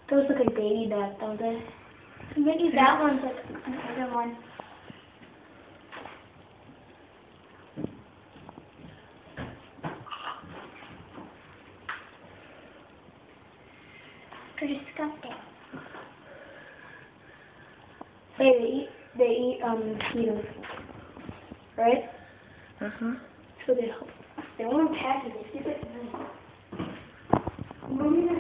Those look like baby back, don't they? Maybe that one's like another one. They're disgusting. Hey, they eat mosquitoes, right? So they won't attack you. They sleep at night.